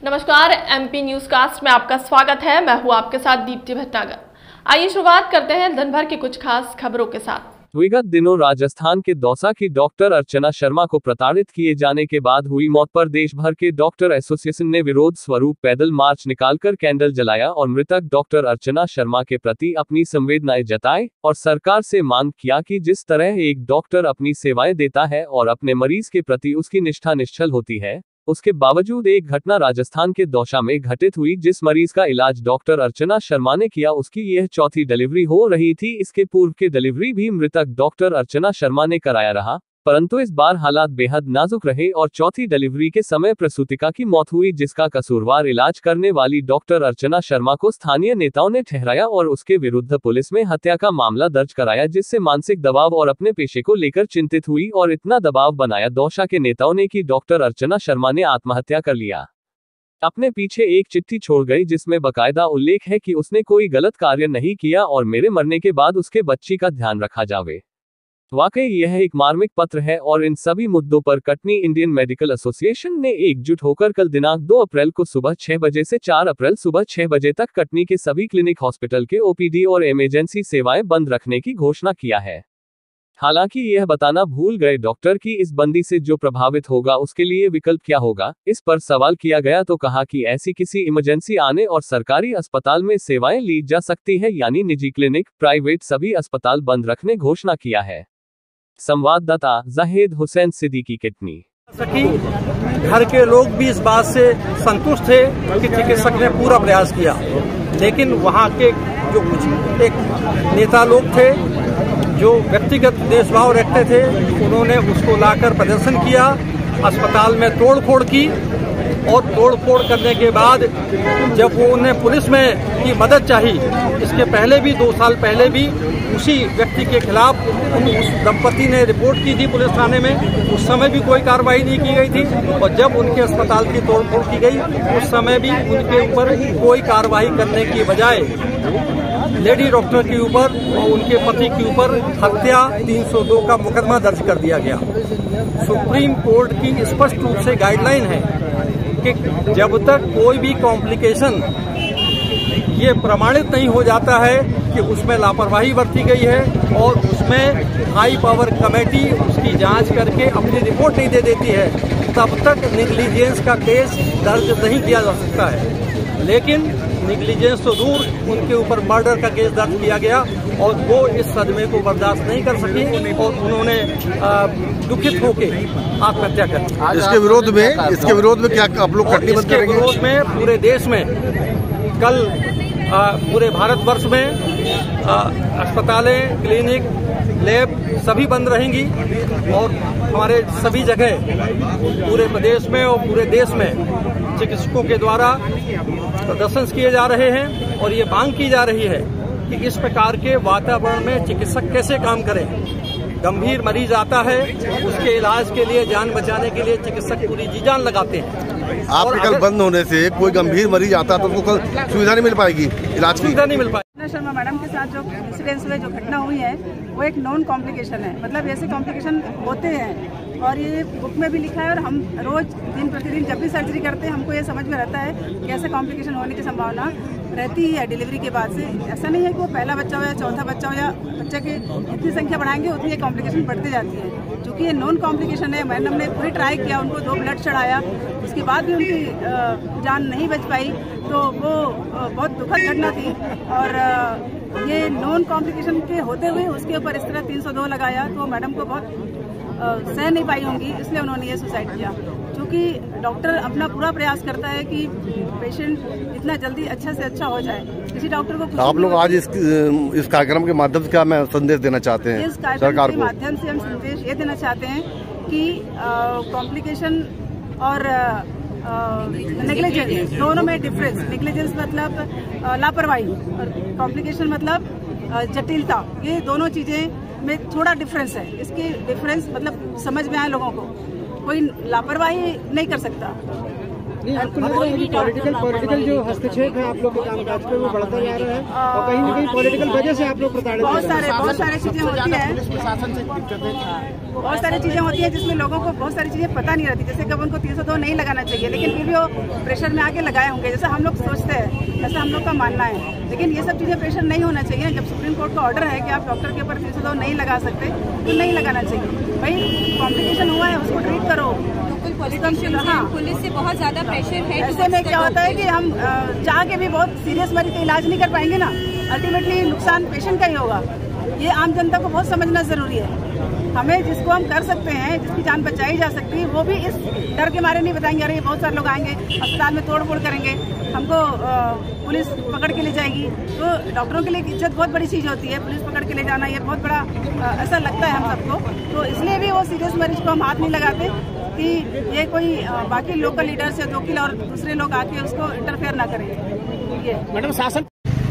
नमस्कार, MP news cast में आपका स्वागत है। मैं हूं आपके साथ दीप्ति भटनागर। आइए शुरुआत करते हैं दिन भर की कुछ खास खबरों के साथ। विगत दिनों राजस्थान के दौसा की डॉक्टर अर्चना शर्मा को प्रताड़ित किए जाने के बाद हुई मौत पर देश भर के डॉक्टर एसोसिएशन ने विरोध स्वरूप पैदल मार्च निकालकर कैंडल जलाया और मृतक डॉक्टर अर्चना शर्मा के प्रति अपनी संवेदनाएं जताई और सरकार से मांग किया कि जिस तरह एक डॉक्टर अपनी सेवाएं देता है और अपने मरीज के प्रति उसकी निष्ठा निश्चल होती है, उसके बावजूद एक घटना राजस्थान के दौसा में घटित हुई जिस मरीज का इलाज डॉक्टर अर्चना शर्मा ने किया उसकी यह चौथी डिलीवरी हो रही थी। इसके पूर्व के डिलीवरी भी मृतक डॉक्टर अर्चना शर्मा ने कराया रहा, परंतु इस बार हालात बेहद नाजुक रहे और चौथी डिलीवरी के समय प्रसूतिका की मौत हुई, जिसका कसूरवार इलाज करने वाली डॉक्टर अर्चना शर्मा को स्थानीय नेताओं ने ठहराया और उसके विरुद्ध पुलिस में हत्या का मामला दर्ज कराया, जिससे मानसिक दबाव और अपने पेशे को लेकर चिंतित हुई और इतना दबाव बनाया दौसा के नेताओं ने कि डॉक्टर अर्चना शर्मा ने आत्महत्या कर लिया। अपने पीछे एक चिट्ठी छोड़ गई जिसमें बकायदा उल्लेख है कि उसने कोई गलत कार्य नहीं किया और मेरे मरने के बाद उसके बच्ची का ध्यान रखा जावे। वाकई यह एक मार्मिक पत्र है और इन सभी मुद्दों पर कटनी इंडियन मेडिकल एसोसिएशन ने एकजुट होकर कल दिनांक 2 अप्रैल को सुबह 6 बजे से 4 अप्रैल सुबह 6 बजे तक कटनी के सभी क्लिनिक, हॉस्पिटल के ओपीडी और इमरजेंसी सेवाएं बंद रखने की घोषणा किया है। हालांकि यह बताना भूल गए डॉक्टर की इस बंदी से जो प्रभावित होगा उसके लिए विकल्प क्या होगा। इस पर सवाल किया गया तो कहा कि ऐसी किसी इमरजेंसी आने और सरकारी अस्पताल में सेवाएं ली जा सकती है, यानी निजी क्लिनिक, प्राइवेट सभी अस्पताल बंद रखने घोषणा किया है। संवाददाता जाहिद हुसैन सिद्दीकी, कटनी। घर के लोग भी इस बात से संतुष्ट थे कि चिकित्सक ने पूरा प्रयास किया, लेकिन वहां के जो कुछ एक नेता लोग थे जो व्यक्तिगत देशभाव रखते थे, उन्होंने उसको लाकर प्रदर्शन किया, अस्पताल में तोड़फोड़ की और तोड़फोड़ करने के बाद जब वो उन्हें पुलिस में की मदद चाहिए, इसके पहले भी 2 साल पहले भी उसी व्यक्ति के खिलाफ उस दंपति ने रिपोर्ट की थी पुलिस थाने में, उस समय भी कोई कार्रवाई नहीं की गई थी और जब उनके अस्पताल की तोड़फोड़ की गई उस समय भी उनके ऊपर कोई कार्रवाई करने की बजाय लेडी डॉक्टर के ऊपर और उनके पति के ऊपर हत्या 302 का मुकदमा दर्ज कर दिया गया। सुप्रीम कोर्ट की स्पष्ट रूप से गाइडलाइन है कि जब तक कोई भी कॉम्प्लिकेशन ये प्रमाणित नहीं हो जाता है कि उसमें लापरवाही बरती गई है और उसमें हाई पावर कमेटी उसकी जांच करके अपनी रिपोर्ट नहीं दे देती है, तब तक नेग्लिजेंस का केस दर्ज नहीं किया जा सकता है। लेकिन नेग्लिजेंस तो दूर, उनके ऊपर मर्डर का केस दर्ज किया गया और वो इस सदमे को बर्दाश्त नहीं कर सकी और उन्होंने दुखित होकर आत्महत्या कर दी। इसके विरोध में क्या आप लोग कटनी बंद करेंगे? इसके विरोध में पूरे देश में कल पूरे भारतवर्ष में अस्पतालें, क्लिनिक, लैब सभी बंद रहेंगी और हमारे सभी जगह पूरे प्रदेश में और पूरे देश में चिकित्सकों के द्वारा प्रदर्शन किए जा रहे हैं और ये मांग की जा रही है कि इस प्रकार के वातावरण में चिकित्सक कैसे काम करें। गंभीर मरीज आता है, उसके इलाज के लिए, जान बचाने के लिए चिकित्सक पूरी जी जान लगाते हैं। आपके कल बंद होने से कोई गंभीर मरीज आता तो उसको कल सुविधा नहीं मिल पाएगी, इलाज की सुविधा नहीं मिल पाएगी। अर्चना शर्मा मैडम के साथ जो इंसिडेंस हुए, जो घटना हुई है, वो एक नॉन कॉम्प्लिकेशन है। मतलब ऐसे कॉम्प्लिकेशन होते हैं और ये बुक में भी लिखा है और हम रोज दिन प्रतिदिन जब भी सर्जरी करते हैं हमको ये समझ में रहता है कि ऐसे कॉम्प्लिकेशन होने की संभावना रहती ही है डिलीवरी के बाद से। ऐसा नहीं है कि वो पहला बच्चा हो या चौथा बच्चा हो या बच्चे की जितनी संख्या बढ़ाएंगे उतनी ये कॉम्प्लिकेशन बढ़ती जाती है। क्योंकि ये नॉन कॉम्प्लिकेशन है, मैडम ने पूरी ट्राई किया, उनको 2 ब्लड चढ़ाया, उसके बाद भी उनकी जान नहीं बच पाई, तो वो बहुत दुखद घटना थी। और ये नॉन कॉम्प्लिकेशन के होते हुए उसके ऊपर इस तरह 302 लगाया तो मैडम को बहुत सह नहीं पाई होंगी, इसलिए उन्होंने ये सुसाइड किया। क्योंकि डॉक्टर अपना पूरा प्रयास करता है कि पेशेंट जितना जल्दी अच्छा से अच्छा हो जाए। किसी डॉक्टर को आप लोग आज इस कार्यक्रम के माध्यम से क्या मैं संदेश देना चाहते हैं? इस कार्यक्रम के माध्यम से हम संदेश ये देना चाहते हैं कि कॉम्प्लिकेशन और नेग्लिजेंस दोनों में डिफरेंस। नेग्लिजेंस मतलब लापरवाही और कॉम्प्लिकेशन मतलब जटिलता, ये दोनों चीजें में थोड़ा डिफरेंस है। इसकी डिफरेंस मतलब समझ में आए लोगों को, कोई लापरवाही नहीं कर सकता। नहीं, आपको लग रहा है कि पॉलिटिकल जो हस्तक्षेप है आप लोग के कामकाज पे वो बढ़ता जा रहा है और कहीं न कहीं पॉलिटिकल वजह से आप लोग प्रताड़ित बहुत सारी चीजें होती है, बहुत सारी चीजें होती है जिसमें लोगों को बहुत सारी चीजें पता नहीं रहती। जैसे कब उनको 302 नहीं लगाना चाहिए, लेकिन फिर भी वो प्रेशर में आके लगाए होंगे, जैसा हम लोग सोचते हैं, ऐसा हम लोग का मानना है। लेकिन ये सब चीजें प्रेशर नहीं होना चाहिए। जब सुप्रीम कोर्ट का ऑर्डर है कि आप डॉक्टर के ऊपर 302 नहीं लगा सकते तो नहीं लगाना चाहिए। भाई कॉम्प्लिकेशन हुआ है, उसको ट्रीट करो। पुलिस से बहुत ज्यादा प्रेशर है। ऐसे में क्या होता है कि हम चाह के भी बहुत सीरियस मरीज का इलाज नहीं कर पाएंगे ना, अल्टीमेटली नुकसान पेशेंट का ही होगा। ये आम जनता को बहुत समझना जरूरी है। हमें जिसको हम कर सकते हैं, जिसकी जान बचाई जा सकती है, वो भी इस डर के मारे नहीं बताएंगे अरे बहुत सारे लोग आएंगे अस्पताल में तोड़-फोड़ करेंगे, हमको पुलिस पकड़ के ले जाएगी। तो डॉक्टरों के लिए इज्जत बहुत बड़ी चीज होती है, पुलिस पकड़ के ले जाना ये बहुत बड़ा ऐसा लगता है हम सबको। तो इसलिए भी वो सीरियस मरीज को हम हाथ नहीं लगाते कि ये कोई बाकी लोकल लीडर्स या वकील और दूसरे लोग आके उसको इंटरफेयर ना करें। ये मैडम शासन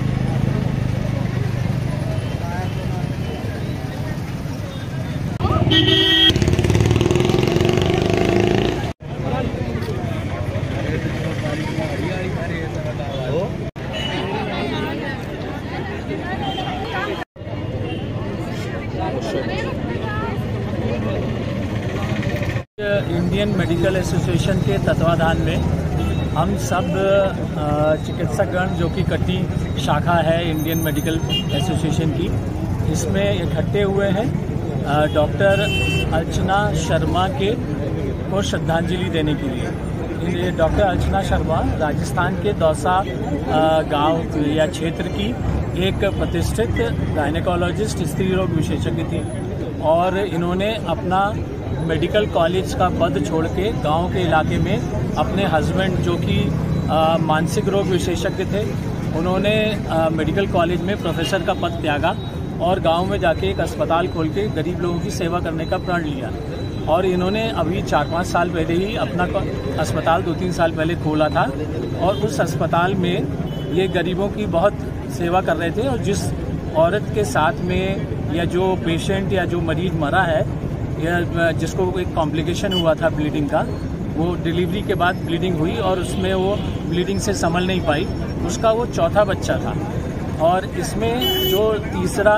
इंडियन मेडिकल एसोसिएशन के तत्वाधान में हम सब चिकित्सकगण जो कि कट्टी शाखा है इंडियन मेडिकल एसोसिएशन की, इसमें इकट्ठे हुए हैं डॉक्टर अर्चना शर्मा को श्रद्धांजलि देने के लिए। डॉक्टर अर्चना शर्मा राजस्थान के दौसा गांव या क्षेत्र की एक प्रतिष्ठित गायनेकोलॉजिस्ट स्त्री रोग विशेषज्ञ थी और इन्होंने अपना मेडिकल कॉलेज का पद छोड़ के गाँव के इलाके में अपने हस्बैंड जो कि मानसिक रोग विशेषज्ञ थे, उन्होंने मेडिकल कॉलेज में प्रोफेसर का पद त्यागा और गांव में जाके एक अस्पताल खोल के गरीब लोगों की सेवा करने का प्रण लिया। और इन्होंने अभी 4-5 साल पहले ही अपना अस्पताल 2-3 साल पहले खोला था और उस अस्पताल में ये गरीबों की बहुत सेवा कर रहे थे। और जिस औरत के साथ में या जो पेशेंट या जो मरीज मरा है या जिसको एक कॉम्प्लिकेशन हुआ था ब्लीडिंग का, वो डिलीवरी के बाद ब्लीडिंग हुई और उसमें वो ब्लीडिंग से संभल नहीं पाई, उसका वो चौथा बच्चा था। और इसमें जो दूसरा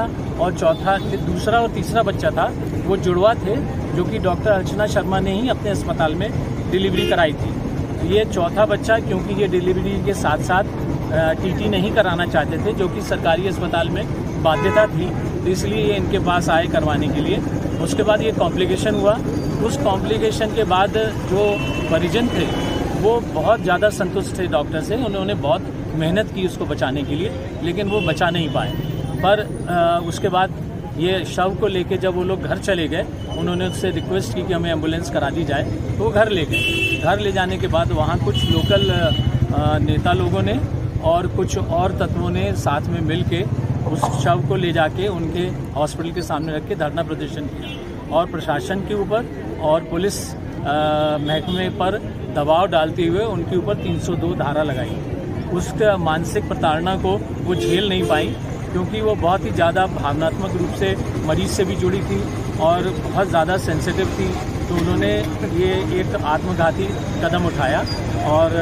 और तीसरा बच्चा था वो जुड़वा थे जो कि डॉक्टर अर्चना शर्मा ने ही अपने अस्पताल में डिलीवरी कराई थी। ये चौथा बच्चा क्योंकि ये डिलीवरी के साथ साथ टीटी नहीं कराना चाहते थे जो कि सरकारी अस्पताल में बाध्यता थी, तो इसलिए ये इनके पास आए करवाने के लिए। उसके बाद ये कॉम्प्लिकेशन हुआ। उस कॉम्प्लिकेशन के बाद जो परिजन थे वो बहुत ज़्यादा संतुष्ट थे डॉक्टर से, उन्होंने बहुत मेहनत की उसको बचाने के लिए, लेकिन वो बचा नहीं पाए। पर उसके बाद ये शव को लेके जब वो लोग घर चले गए, उन्होंने उससे रिक्वेस्ट की कि हमें एम्बुलेंस करा दी जाए, तो वो घर ले गए। घर ले जाने के बाद वहाँ कुछ लोकल नेता लोगों ने और कुछ और तत्वों ने साथ में मिल के उस शव को ले जाके उनके हॉस्पिटल के सामने रख के धरना प्रदर्शन किया और प्रशासन के ऊपर और पुलिस महकमे पर दबाव डालते हुए उनके ऊपर 302 धारा लगाई। उसका मानसिक प्रताड़ना को वो झेल नहीं पाई क्योंकि वो बहुत ही ज़्यादा भावनात्मक रूप से मरीज से भी जुड़ी थी और बहुत ज़्यादा सेंसिटिव थी। तो उन्होंने ये एक आत्मघाती कदम उठाया और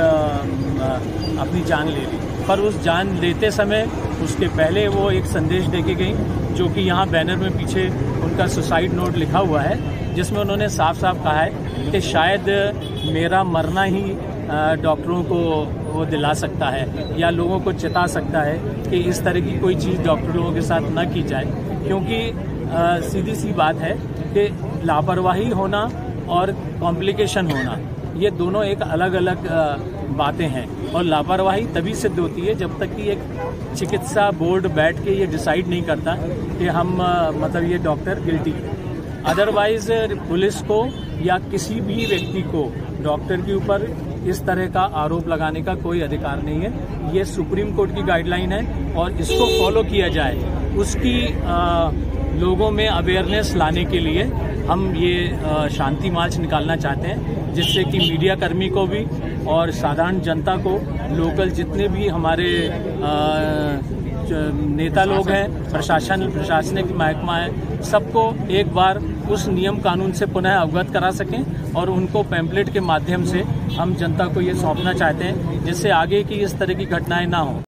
अपनी जान ले ली। पर उस जान लेते समय उसके पहले वो एक संदेश देके गई जो कि यहाँ बैनर में पीछे उनका सुसाइड नोट लिखा हुआ है, जिसमें उन्होंने साफ साफ कहा है कि शायद मेरा मरना ही डॉक्टरों को वो दिला सकता है या लोगों को चेता सकता है कि इस तरह की कोई चीज़ डॉक्टर लोगों के साथ न की जाए। क्योंकि सीधी सी बात है कि लापरवाही होना और कॉम्प्लिकेशन होना ये दोनों एक अलग अलग बातें हैं और लापरवाही तभी सिद्ध होती है जब तक कि एक चिकित्सा बोर्ड बैठ के ये डिसाइड नहीं करता कि हम मतलब ये डॉक्टर गिल्टी है। अदरवाइज पुलिस को या किसी भी व्यक्ति को डॉक्टर के ऊपर इस तरह का आरोप लगाने का कोई अधिकार नहीं है। ये सुप्रीम कोर्ट की गाइडलाइन है और इसको फॉलो किया जाए। उसकी लोगों में अवेयरनेस लाने के लिए हम ये शांति मार्च निकालना चाहते हैं, जिससे कि मीडिया कर्मी को भी और साधारण जनता को, लोकल जितने भी हमारे नेता लोग हैं, प्रशासनिक महकमा है, सबको एक बार उस नियम कानून से पुनः अवगत करा सकें और उनको पैम्पलेट के माध्यम से हम जनता को ये सौंपना चाहते हैं, जिससे आगे की इस तरह की घटनाएं ना हो।